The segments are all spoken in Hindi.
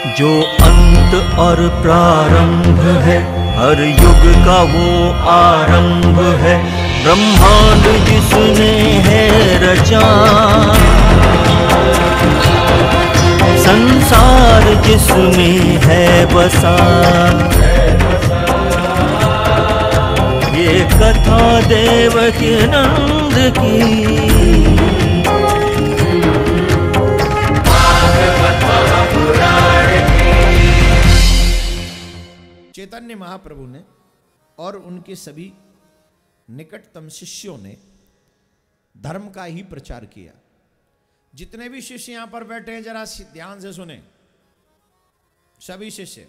जो अंत और प्रारंभ है, हर युग का वो आरंभ है। ब्रह्मांड जिसने है रचा, संसार जिसमें है बसा, ये कथा देवकी नंद की। चैतन्य महाप्रभु ने और उनके सभी निकटतम शिष्यों ने धर्म का ही प्रचार किया। जितने भी शिष्य यहां पर बैठे हैं जरा ध्यान से सुने। सभी शिष्य,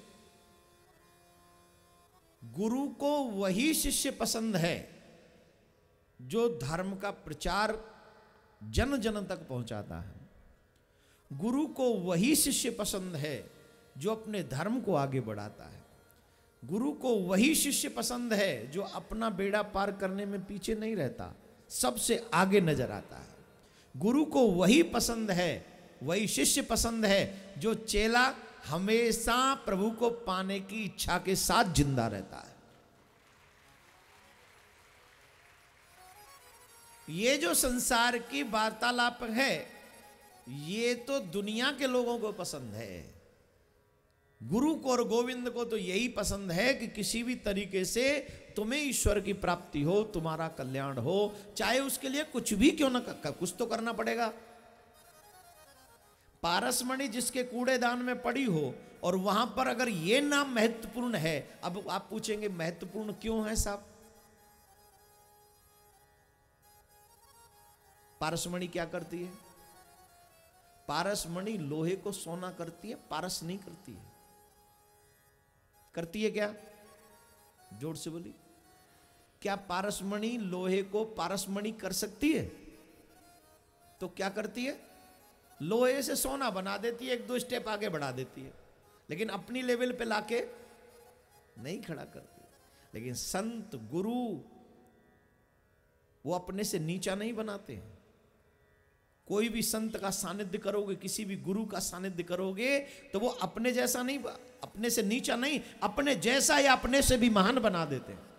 गुरु को वही शिष्य पसंद है जो धर्म का प्रचार जन जन तक पहुंचाता है। गुरु को वही शिष्य पसंद है जो अपने धर्म को आगे बढ़ाता है। गुरु को वही शिष्य पसंद है जो अपना बेड़ा पार करने में पीछे नहीं रहता, सबसे आगे नजर आता है। गुरु को वही पसंद है, वही शिष्य पसंद है जो चेला हमेशा प्रभु को पाने की इच्छा के साथ जिंदा रहता है। ये जो संसार की वार्तालाप है, ये तो दुनिया के लोगों को पसंद है। गुरु को और गोविंद को तो यही पसंद है कि किसी भी तरीके से तुम्हें ईश्वर की प्राप्ति हो, तुम्हारा कल्याण हो, चाहे उसके लिए कुछ भी क्यों ना, कुछ तो करना पड़ेगा। पारसमणि जिसके कूड़ेदान में पड़ी हो और वहां पर अगर ये नाम महत्वपूर्ण है, अब आप पूछेंगे महत्वपूर्ण क्यों है साहब? पारसमणि क्या करती है? पारसमणि लोहे को सोना करती है, पारस नहीं करती है। करती है क्या? जोर से बोली। क्या पारसमणि लोहे को पारसमणि कर सकती है? तो क्या करती है? लोहे से सोना बना देती है, एक दो स्टेप आगे बढ़ा देती है, लेकिन अपनी लेवल पे लाके नहीं खड़ा करती। लेकिन संत गुरु वो अपने से नीचा नहीं बनाते हैं। कोई भी संत का सानिध्य करोगे, किसी भी गुरु का सानिध्य करोगे तो वो अपने जैसा नहीं, अपने से नीचा नहीं, अपने जैसा या अपने से भी महान बना देते हैं।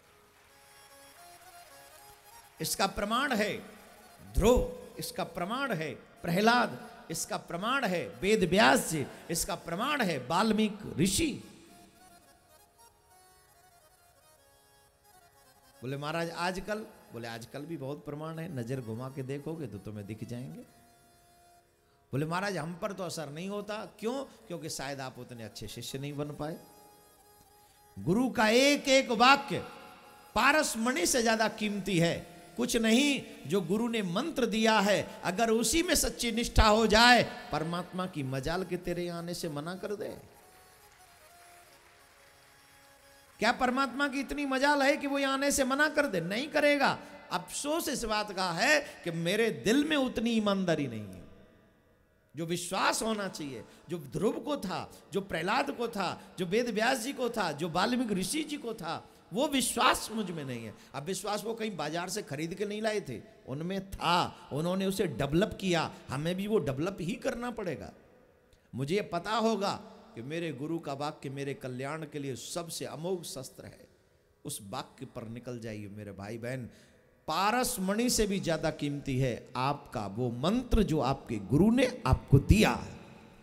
इसका प्रमाण है ध्रुव, इसका प्रमाण है प्रहलाद, इसका प्रमाण है वेद व्यास जी, इसका प्रमाण है वाल्मीकि ऋषि। बोले महाराज आजकल, बोले आजकल भी बहुत प्रमाण है, नजर घुमा के देखोगे तो तुम्हें दिख जाएंगे। बोले महाराज हम पर तो असर नहीं होता, क्यों? क्योंकि शायद आप उतने अच्छे शिष्य नहीं बन पाए। गुरु का एक एक वाक्य पारसमणि से ज्यादा कीमती है। कुछ नहीं, जो गुरु ने मंत्र दिया है अगर उसी में सच्ची निष्ठा हो जाए, परमात्मा की मजाल के तेरे आने से मना कर दे। क्या परमात्मा की इतनी मजाल है कि वो यहां आने से मना कर दे? नहीं करेगा। अफसोस इस बात का है कि मेरे दिल में उतनी ईमानदारी नहीं है। जो विश्वास होना चाहिए, जो ध्रुव को था, जो प्रहलाद को था, जो वेद व्यास जी को था, जो वाल्मीकि ऋषि जी को था, वो विश्वास मुझ में नहीं है। अब विश्वास वो कहीं बाजार से खरीद के नहीं लाए थे, उनमें था, उन्होंने उसे डेवलप किया। हमें भी वो डेवलप ही करना पड़ेगा। मुझे ये पता होगा कि मेरे गुरु का वाक्य मेरे कल्याण के लिए सबसे अमोघ शस्त्र है। उस वाक्य पर निकल जाइए मेरे भाई बहन। पारसमणि से भी ज्यादा कीमती है आपका वो मंत्र जो आपके गुरु ने आपको दिया है।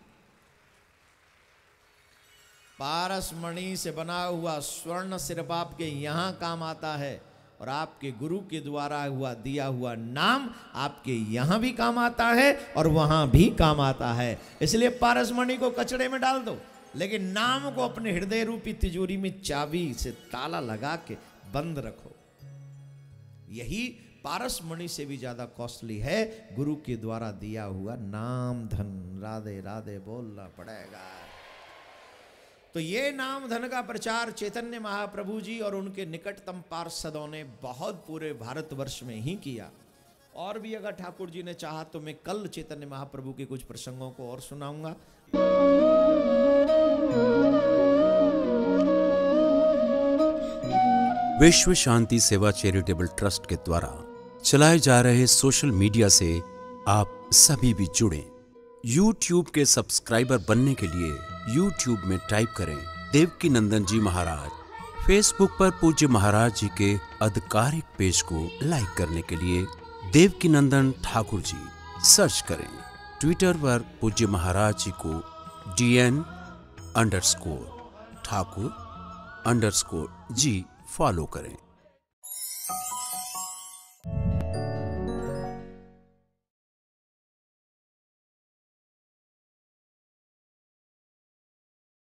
पारसमणि से बना हुआ स्वर्ण सिर्फ आपके यहां काम आता है, और आपके गुरु के द्वारा हुआ दिया हुआ नाम आपके यहां भी काम आता है और वहां भी काम आता है। इसलिए पारसमणि को कचड़े में डाल दो, लेकिन नाम को अपने हृदय रूपी तिजोरी में चाबी से ताला लगा के बंद रखो। यही पारसमणि से भी ज्यादा कॉस्टली है, गुरु के द्वारा दिया हुआ नाम धन। राधे राधे बोलना पड़ेगा। तो ये नाम धन का प्रचार चैतन्य महाप्रभु जी और उनके निकटतम पार्षदों ने बहुत पूरे भारतवर्ष में ही किया। और भी अगर ठाकुर जी ने चाहा तो मैं कल चैतन्य महाप्रभु के कुछ प्रसंगों को और सुनाऊंगा। विश्व शांति सेवा चैरिटेबल ट्रस्ट के द्वारा चलाए जा रहे सोशल मीडिया से आप सभी भी जुड़ें। YouTube के सब्सक्राइबर बनने के लिए यूट्यूब में टाइप करें देवकी नंदन जी महाराज। फेसबुक पर पूज्य महाराज जी के आधिकारिक पेज को लाइक करने के लिए देवकी नंदन ठाकुर जी सर्च करें। ट्विटर पर पूज्य महाराज जी को DN_ठाकुर_G फॉलो करें।